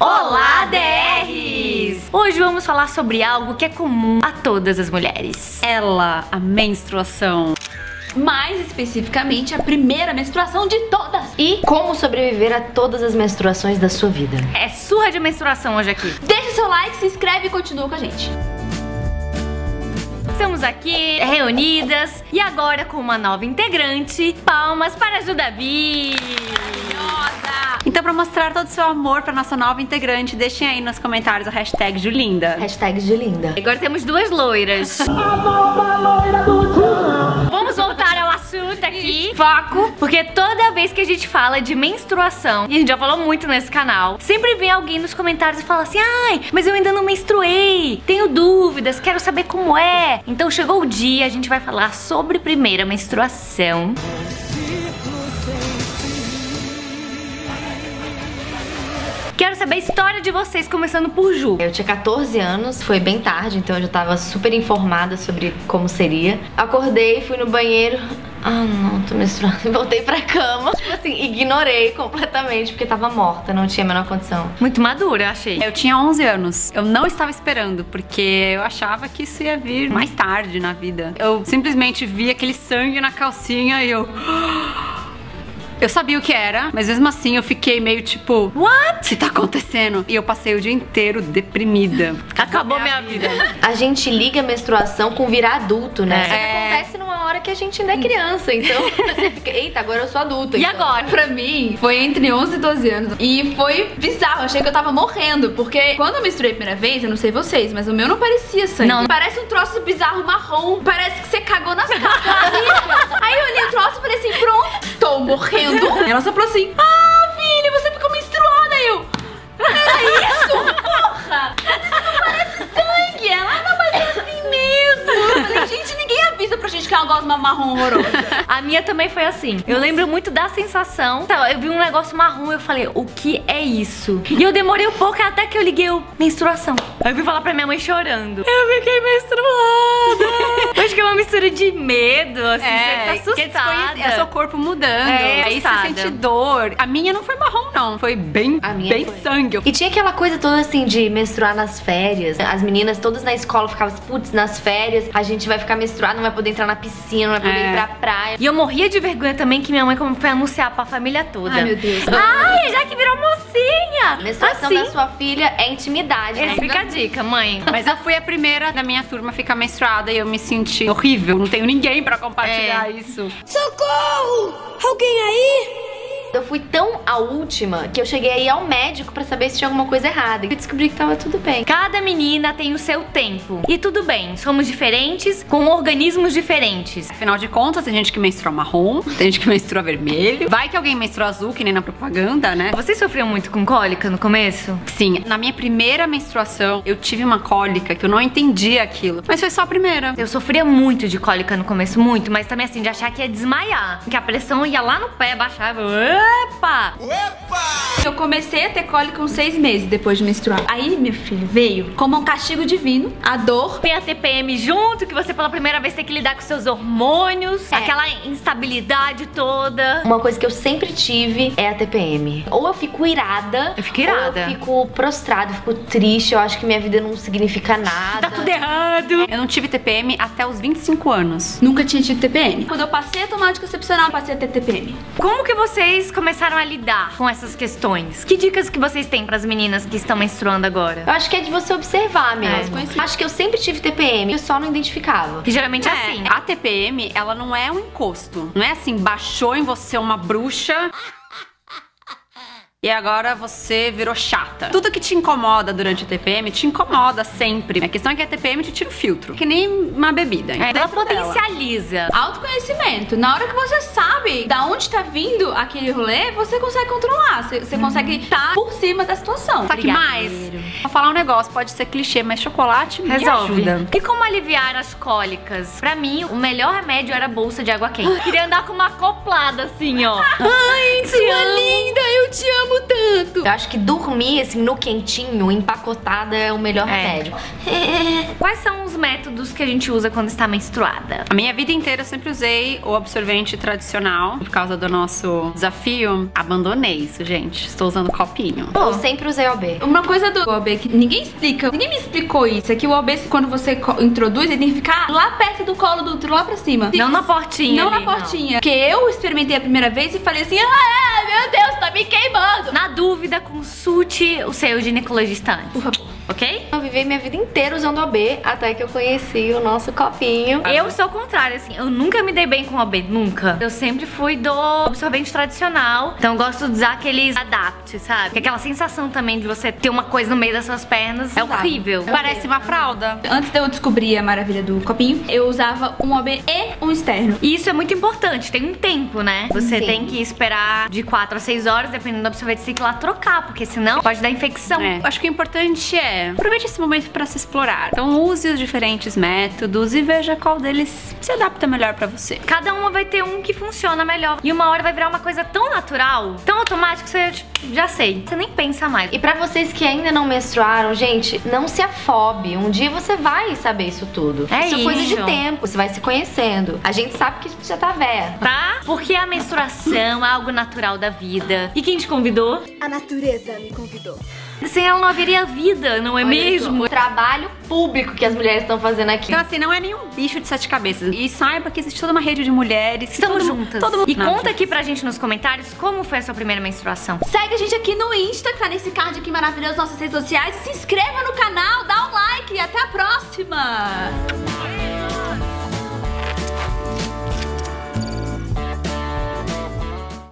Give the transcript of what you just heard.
Olá, DRs! Hoje vamos falar sobre algo que é comum a todas as mulheres. Ela, a menstruação. Mais especificamente, a primeira menstruação de todas. E como sobreviver a todas as menstruações da sua vida. É surra de menstruação hoje aqui. Deixa seu like, se inscreve e continua com a gente. Estamos aqui reunidas e agora com uma nova integrante. Palmas para a Judavi! Então, pra mostrar todo o seu amor pra nossa nova integrante, deixem aí nos comentários a hashtag Julinda. Hashtag Julinda. Agora temos duas loiras. Vamos voltar ao assunto aqui. Foco, porque toda vez que a gente fala de menstruação, e a gente já falou muito nesse canal, sempre vem alguém nos comentários e fala assim: ai, mas eu ainda não menstruei, tenho dúvidas, quero saber como é. Então chegou o dia, a gente vai falar sobre primeira menstruação. Quero saber a história de vocês, começando por Ju. Eu tinha 14 anos, foi bem tarde, então eu já tava super informada sobre como seria. Acordei, fui no banheiro. Ah, não, tô menstruando. Voltei pra cama. Tipo assim, ignorei completamente, porque tava morta, não tinha a menor condição. Muito madura, eu achei. Eu tinha 11 anos. Eu não estava esperando, porque eu achava que isso ia vir mais tarde na vida. Eu simplesmente vi aquele sangue na calcinha e eu sabia o que era, mas mesmo assim eu fiquei meio tipo, what? O que tá acontecendo? E eu passei o dia inteiro deprimida. Acabou minha vida. A gente liga a menstruação com virar adulto, né? É. Só que acontece numa hora que a gente ainda é criança, então você fica, eita, agora eu sou adulta. E então. agora? Pra mim, foi entre 11 e 12 anos. E foi bizarro, eu achei que eu tava morrendo. Porque quando eu menstruei a primeira vez, eu não sei vocês, mas o meu não parecia sangue. Não. Parece um troço bizarro marrom. Parece que você cagou nas costas. Aí eu olhei o troço e falei assim, pronto, tô morrendo. Ela só falou assim, ah, filha, você ficou menstruada. Eu, era isso? Porra! Não parece sangue. Ela, não, mas é assim mesmo. Eu falei, gente, ninguém avisa pra gente que ela gosta de uma marrom horrorosa. A minha também foi assim. Eu lembro muito da sensação. Eu vi um negócio marrom e eu falei, o que é isso? E eu demorei um pouco até que eu liguei o menstruação. Aí eu fui falar pra minha mãe chorando. Eu fiquei menstruada. Eu acho que é uma mistura de medo, assim, você fica assustada. É seu corpo mudando. Aí você assustada. sente dor. A minha não foi marrom, não. Foi bem, A minha bem foi. sangue. E tinha aquela coisa toda assim de menstruar nas férias. As meninas todas na escola ficavam, putz, nas férias a gente vai ficar menstruada, não vai poder entrar na piscina, não vai poder ir pra praia. E eu morria de vergonha também que minha mãe foi anunciar pra família toda. Ai, meu Deus. Ai, já que virou mocinha. A menstruação assim. da sua filha é intimidade, né? Fica a dica, mãe. Mas eu fui a primeira da minha turma a ficar menstruada e eu me senti horrível. Não tenho ninguém pra compartilhar isso. Socorro! Alguém aí? Eu fui tão a última que eu cheguei aí ao médico pra saber se tinha alguma coisa errada. E eu descobri que tava tudo bem. Cada menina tem o seu tempo. E tudo bem, somos diferentes, com organismos diferentes. Afinal de contas, tem gente que menstrua marrom, tem gente que menstrua vermelho. Vai que alguém menstrua azul, que nem na propaganda, né? Vocês sofriam muito com cólica no começo? Sim, na minha primeira menstruação, eu tive uma cólica que eu não entendia aquilo. Mas foi só a primeira. Eu sofria muito de cólica no começo, muito. Mas também assim, de achar que ia desmaiar. Que a pressão ia lá no pé, baixava. Epa! Eu comecei a ter cólica com 6 meses depois de menstruar. Aí, meu filho, veio como um castigo divino, a dor. Tem a TPM junto, que você pela primeira vez tem que lidar com seus hormônios, aquela instabilidade toda. Uma coisa que eu sempre tive é a TPM. Ou eu fico irada, Eu fico irada. ou eu fico prostrada, eu fico triste, eu acho que minha vida não significa nada. Tá tudo errado. Eu não tive TPM até os 25 anos. Nunca tinha tido TPM. Quando eu passei a tomar anticoncepcional, eu passei a ter TPM. Como que vocês começaram a lidar com essas questões? Que dicas que vocês têm pras meninas que estão menstruando agora? Eu acho que é de você observar mesmo. conheci. Acho que eu sempre tive TPM, eu só não identificava. Que geralmente é assim. A TPM, ela não é um encosto. Não é assim, baixou em você uma bruxa e agora você virou chata. Tudo que te incomoda durante a TPM te incomoda sempre. A questão é que a TPM te tira o filtro, que nem uma bebida. Ela Dentro dela. potencializa. Autoconhecimento. Na hora que você sabe da onde tá vindo aquele rolê, você consegue controlar. Você consegue estar por cima da situação. Sabe que mais? Vou falar um negócio, pode ser clichê, mas chocolate me Resolve. ajuda. E como aliviar as cólicas? Pra mim, o melhor remédio era a bolsa de água quente. Queria andar com uma acoplada assim, ó. Ai, sua linda, eu te amo durmo tanto. Eu acho que dormir, assim, no quentinho, empacotada, é o melhor remédio. Quais são os métodos que a gente usa quando está menstruada? A minha vida inteira eu sempre usei o absorvente tradicional. Por causa do nosso desafio, abandonei isso, gente. Estou usando copinho. Eu sempre usei OB. Uma coisa do OB que ninguém explica, ninguém me explicou isso, é que o OB, quando você introduz, ele tem que ficar lá perto do colo do útero, lá pra cima. Não na portinha. Não ali. na portinha. Porque eu experimentei a primeira vez e falei assim, meu Deus, tá me queimando. Na dúvida, consulte o seu ginecologista antes. Por favor. Ok? Eu vivi minha vida inteira usando OB, até que eu conheci o nosso copinho. Eu sou o contrário, assim, eu nunca me dei bem com OB, nunca. Eu sempre fui do absorvente tradicional, então eu gosto de usar aqueles Adapt, sabe? Que aquela sensação também de você ter uma coisa no meio das suas pernas é horrível. Parece uma fralda. Antes de eu descobrir a maravilha do copinho, eu usava um OB e um externo. E isso é muito importante, tem um tempo, né? Você Sim. tem que esperar de 4 a 6 horas, dependendo do absorvente, você tem que ir lá trocar, porque senão pode dar infecção. Acho que o importante é aproveite esse momento pra se explorar. Então use os diferentes métodos e veja qual deles se adapta melhor pra você. Cada uma vai ter um que funciona melhor. E uma hora vai virar uma coisa tão natural, tão automática, que você tipo, já sei. Você nem pensa mais. E pra vocês que ainda não menstruaram, gente, não se afobe. Um dia você vai saber isso tudo. É isso é coisa de isso. tempo. Você vai se conhecendo. A gente sabe que já tá véia. Tá? Porque a menstruação é algo natural da vida. E quem te convidou? A natureza me convidou. Sem ela não haveria vida, não é mesmo? O trabalho público que as mulheres estão fazendo aqui. Então assim, não é nenhum bicho de 7 cabeças. E saiba que existe toda uma rede de mulheres. que Estamos todo mundo- juntas. Todo mundo... E Não, conta gente. aqui pra gente nos comentários como foi a sua primeira menstruação. Segue a gente aqui no Insta, que tá nesse card aqui maravilhoso, nossas redes sociais. E se inscreva no canal, dá um like e até a próxima!